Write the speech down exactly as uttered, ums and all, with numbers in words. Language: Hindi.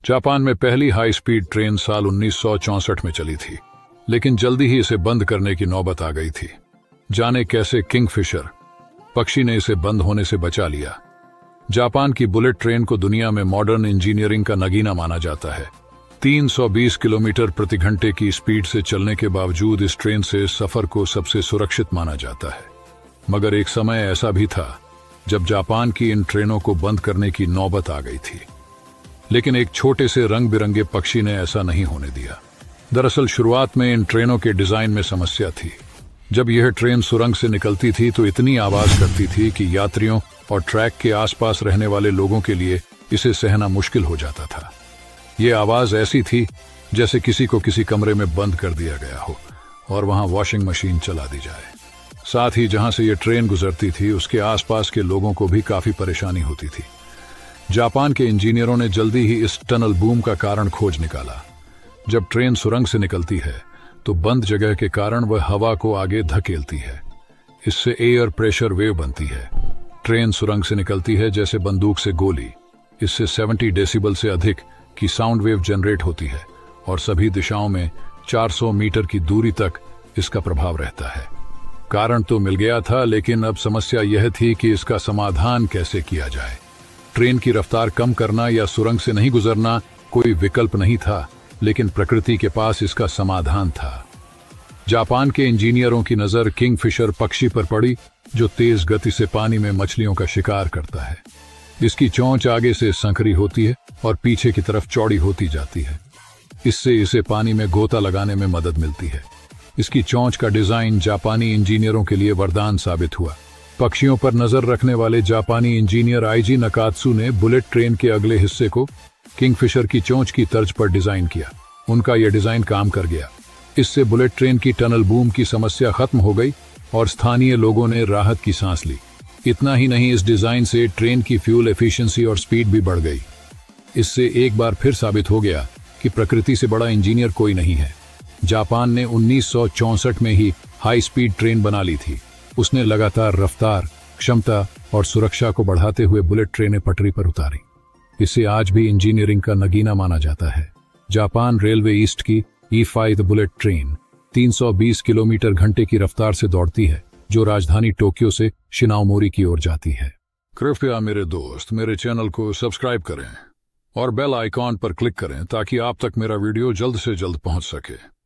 जापान में पहली हाई स्पीड ट्रेन साल उन्नीस सौ चौंसठ में चली थी, लेकिन जल्दी ही इसे बंद करने की नौबत आ गई थी। जाने कैसे किंगफिशर पक्षी ने इसे बंद होने से बचा लिया। जापान की बुलेट ट्रेन को दुनिया में मॉडर्न इंजीनियरिंग का नगीना माना जाता है। तीन सौ बीस किलोमीटर प्रति घंटे की स्पीड से चलने के बावजूद इस ट्रेन से सफर को सबसे सुरक्षित माना जाता है। मगर एक समय ऐसा भी था जब जापान की इन ट्रेनों को बंद करने की नौबत आ गई थी, लेकिन एक छोटे से रंग बिरंगे पक्षी ने ऐसा नहीं होने दिया। दरअसल शुरुआत में इन ट्रेनों के डिजाइन में समस्या थी। जब यह ट्रेन सुरंग से निकलती थी तो इतनी आवाज करती थी कि यात्रियों और ट्रैक के आसपास रहने वाले लोगों के लिए इसे सहना मुश्किल हो जाता था। यह आवाज ऐसी थी जैसे किसी को किसी कमरे में बंद कर दिया गया हो और वहां वॉशिंग मशीन चला दी जाए। साथ ही जहां से यह ट्रेन गुजरती थी उसके आसपास के लोगों को भी काफी परेशानी होती थी। जापान के इंजीनियरों ने जल्दी ही इस टनल बूम का कारण खोज निकाला। जब ट्रेन सुरंग से निकलती है तो बंद जगह के कारण वह हवा को आगे धकेलती है। इससे एयर प्रेशर वेव बनती है। ट्रेन सुरंग से निकलती है जैसे बंदूक से गोली। इससे सत्तर डेसिबल से अधिक की साउंड वेव जनरेट होती है और सभी दिशाओं में चार सौ मीटर की दूरी तक इसका प्रभाव रहता है। कारण तो मिल गया था, लेकिन अब समस्या यह थी कि इसका समाधान कैसे किया जाए। ट्रेन की रफ्तार कम करना या सुरंग से नहीं गुजरना कोई विकल्प नहीं था, लेकिन प्रकृति के पास इसका समाधान था। जापान के इंजीनियरों की नजर किंगफिशर पक्षी पर पड़ी, जो तेज गति से पानी में मछलियों का शिकार करता है। इसकी चोंच आगे से संकरी होती है और पीछे की तरफ चौड़ी होती जाती है। इससे इसे पानी में गोता लगाने में मदद मिलती है। इसकी चोंच का डिजाइन जापानी इंजीनियरों के लिए वरदान साबित हुआ। पक्षियों पर नजर रखने वाले जापानी इंजीनियर आईजी नकात्सु ने बुलेट ट्रेन के अगले हिस्से को किंगफिशर की चोंच की तर्ज पर डिजाइन किया। उनका यह डिजाइन काम कर गया। इससे बुलेट ट्रेन की टनल बूम की समस्या खत्म हो गई और स्थानीय लोगों ने राहत की सांस ली। इतना ही नहीं, इस डिजाइन से ट्रेन की फ्यूल एफिशिएंसी और स्पीड भी बढ़ गई। इससे एक बार फिर साबित हो गया कि प्रकृति से बड़ा इंजीनियर कोई नहीं है। जापान ने उन्नीस सौ चौंसठ में ही हाई स्पीड ट्रेन बना ली थी। उसने लगातार रफ्तार, क्षमता और सुरक्षा को बढ़ाते हुए बुलेट ट्रेनें पटरी पर उतारी। इसे आज भी इंजीनियरिंग का नगीना माना जाता है। जापान रेलवे ईस्ट की ई फाइव बुलेट ट्रेन तीन सौ बीस किलोमीटर घंटे की रफ्तार से दौड़ती है, जो राजधानी टोक्यो से शिनाओमोरी की ओर जाती है। कृपया मेरे दोस्त मेरे चैनल को सब्सक्राइब करें और बेल आइकॉन पर क्लिक करें ताकि आप तक मेरा वीडियो जल्द से जल्द पहुंच सके।